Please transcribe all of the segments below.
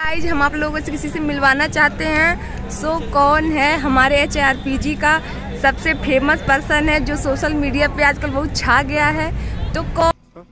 आज हम आप लोगों से किसी से मिलवाना चाहते हैं। सो कौन है हमारे HRPG का सबसे फेमस पर्सन है जो सोशल मीडिया पे आजकल बहुत छा गया है। तो कौन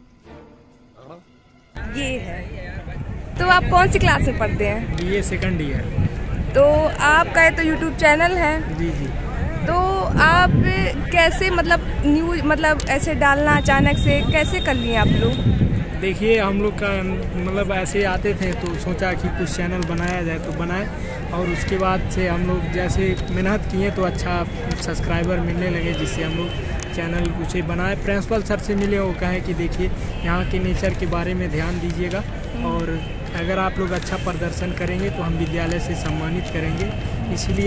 ये है? तो आप कौन सी क्लास में पढ़ते हैं? BA second year. तो आपका तो यूट्यूब चैनल है? जी। तो आप कैसे न्यूज ऐसे डालना अचानक से कैसे कर लिए आप लोग? देखिए, हम लोग का ऐसे आते थे तो सोचा कि कुछ चैनल बनाया जाए तो बनाए, और उसके बाद से हम लोग जैसे मेहनत किए तो अच्छा सब्सक्राइबर मिलने लगे, जिससे हम लोग चैनल कुछ बनाए। प्रिंसिपल सर से मिले, वो कहे कि देखिए यहाँ के नेचर के बारे में ध्यान दीजिएगा, और अगर आप लोग अच्छा प्रदर्शन करेंगे तो हम विद्यालय से सम्मानित करेंगे। इसीलिए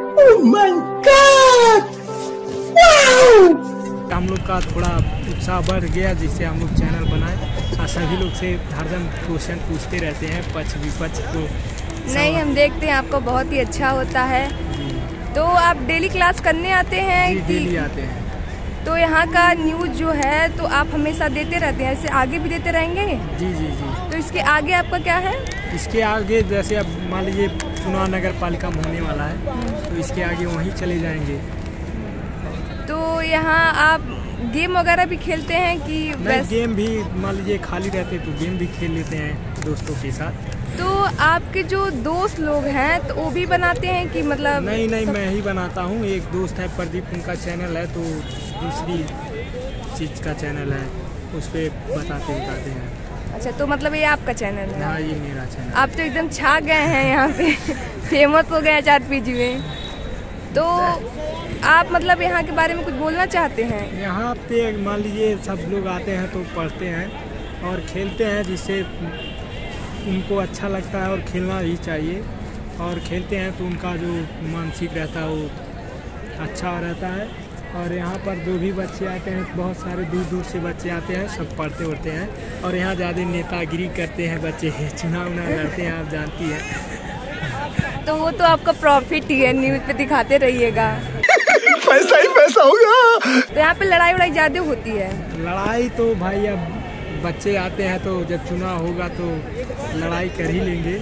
हम लोग का थोड़ा उत्साह बढ़ गया, जिससे हम लोग चैनल बनाए और सभी लोग से हरदम क्वेश्चन पूछते रहते हैं, पक्ष विपक्ष को। नहीं, हम देखते हैं आपको बहुत ही अच्छा होता है। तो आप डेली क्लास करने आते हैं? जी, डेली आते हैं। तो यहाँ का न्यूज़ जो है तो आप हमेशा देते रहते हैं, ऐसे आगे भी देते रहेंगे? जी। तो इसके आगे आपका क्या है? इसके आगे जैसे अब मान लीजिए चुनाव नगर पालिका में होने वाला है, तो इसके आगे वहीं चले जाएंगे। तो यहाँ आप गेम वगैरह भी खेलते हैं कि नहीं? गेम भी मान लीजिए खाली रहते तो गेम भी खेल लेते हैं दोस्तों के साथ। तो आपके जो दोस्त लोग हैं तो वो भी बनाते हैं कि नहीं, मैं ही बनाता हूँ। एक दोस्त है प्रदीप, उनका चैनल है, तो दूसरी चीज़ का चैनल है, उस पर बताते हैं। अच्छा, तो ये आपका चैनल है? हाँ, ये मेरा चैनल। आप तो एकदम छा गए हैं यहाँ पे फेमस हो गए HRPG में। तो आप यहाँ के बारे में कुछ बोलना चाहते हैं? यहाँ पे मान लीजिए सब लोग आते हैं तो पढ़ते हैं और खेलते हैं, जिससे उनको अच्छा लगता है और खेलना ही चाहिए। और खेलते हैं तो उनका जो मानसिक रहता है वो अच्छा रहता है। और यहाँ पर जो भी बच्चे आते हैं, बहुत सारे दूर दूर से बच्चे आते हैं, सब पढ़ते उड़ते हैं। और यहाँ ज़्यादा नेतागिरी करते हैं बच्चे, चुनाव लड़ते हैं, आप जानती हैं। तो वो तो आपका प्रॉफिट ही है, न्यूज़ पे दिखाते रहिएगा। पैसा ही पैसा होगा। तो यहाँ पे लड़ाई ज़्यादा होती है? लड़ाई तो भाई अब बच्चे आते हैं तो जब चुनाव होगा तो लड़ाई कर ही लेंगे।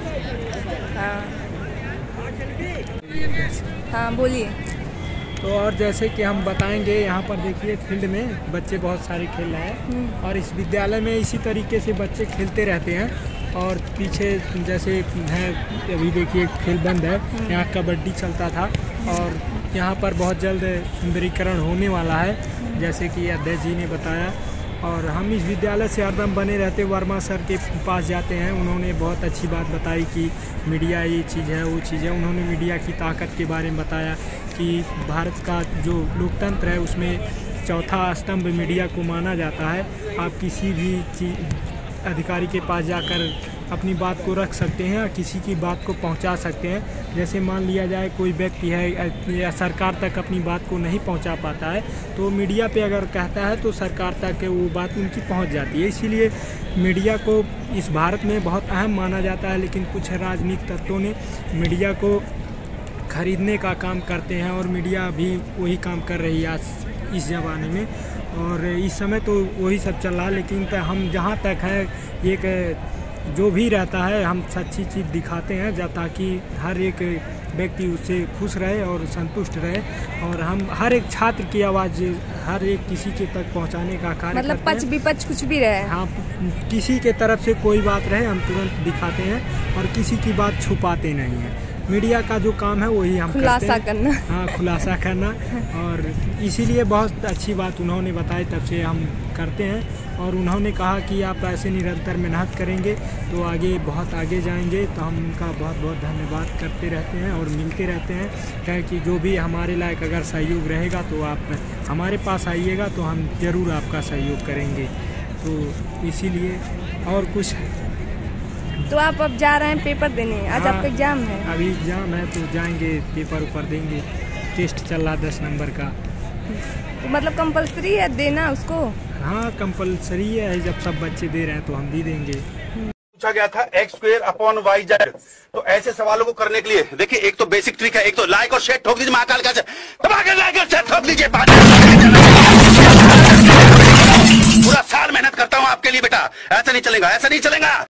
हाँ, बोलिए। तो और जैसे कि हम बताएंगे, यहाँ पर देखिए फील्ड में बच्चे बहुत सारे खेल रहे हैं, और इस विद्यालय में इसी तरीके से बच्चे खेलते रहते हैं। और पीछे जैसे है, अभी देखिए खेल बंद है, यहाँ कबड्डी चलता था, और यहाँ पर बहुत जल्द सुंदरीकरण होने वाला है, जैसे कि अध्यक्ष जी ने बताया। और हम इस विद्यालय से हरदम बने रहते, वर्मा सर के पास जाते हैं, उन्होंने बहुत अच्छी बात बताई कि मीडिया ये चीज़ है, वो चीज़ है। उन्होंने मीडिया की ताकत के बारे में बताया कि भारत का जो लोकतंत्र है उसमें चौथा स्तंभ मीडिया को माना जाता है। आप किसी भी अधिकारी के पास जाकर अपनी बात को रख सकते हैं और किसी की बात को पहुंचा सकते हैं। जैसे मान लिया जाए कोई व्यक्ति है या सरकार तक अपनी बात को नहीं पहुंचा पाता है, तो मीडिया पे अगर कहता है तो सरकार तक वो बात उनकी पहुंच जाती है। इसीलिए मीडिया को इस भारत में बहुत अहम माना जाता है, लेकिन कुछ राजनीतिक तत्वों ने मीडिया को खरीदने का काम करते हैं, और मीडिया भी वही काम कर रही है आज इस ज़माने में। और इस समय तो वही सब चल रहा है, लेकिन हम जहाँ तक है एक जो भी रहता है हम सच्ची चीज़ दिखाते हैं, ताकि हर एक व्यक्ति उससे खुश रहे और संतुष्ट रहे। और हम हर एक छात्र की आवाज़ हर एक किसी के तक पहुंचाने का कार्य करते हैं। पक्ष विपक्ष कुछ भी रहे, हाँ, किसी के तरफ से कोई बात रहे हम तुरंत दिखाते हैं, और किसी की बात छुपाते नहीं हैं। मीडिया का जो काम है वही हम खुलासा करना। हाँ, खुलासा करना। और इसीलिए बहुत अच्छी बात उन्होंने बताई, तब से हम करते हैं। और उन्होंने कहा कि आप ऐसे निरंतर मेहनत करेंगे तो आगे बहुत आगे जाएंगे। तो हम उनका बहुत बहुत धन्यवाद करते रहते हैं और मिलते रहते हैं, क्योंकि जो भी हमारे लायक अगर सहयोग रहेगा तो आप हमारे पास आइएगा, तो हम ज़रूर आपका सहयोग करेंगे। तो इसीलिए और कुछ। तो आप अब जा रहे हैं पेपर देने? आज हाँ, आपका एग्जाम है? अभी एग्जाम है, तो जाएंगे पेपर ऊपर देंगे। टेस्ट चल रहा 10 नंबर का। तो कंपलसरी है देना उसको? हाँ, कंपलसरी है, जब सब बच्चे दे रहे हैं तो हम भी देंगे। पूछा गया था x²/y/z। तो ऐसे सवालों को करने के लिए देखिए, एक तो बेसिक ट्रिक है, एक तो लाइक और शेयर ठोक दीजिए, महाकाल का लाइक और शेयर ठोक दीजिए। पूरा साल मेहनत करता हूँ आपके लिए बेटा, ऐसा नहीं चलेगा, ऐसा नहीं चलेगा।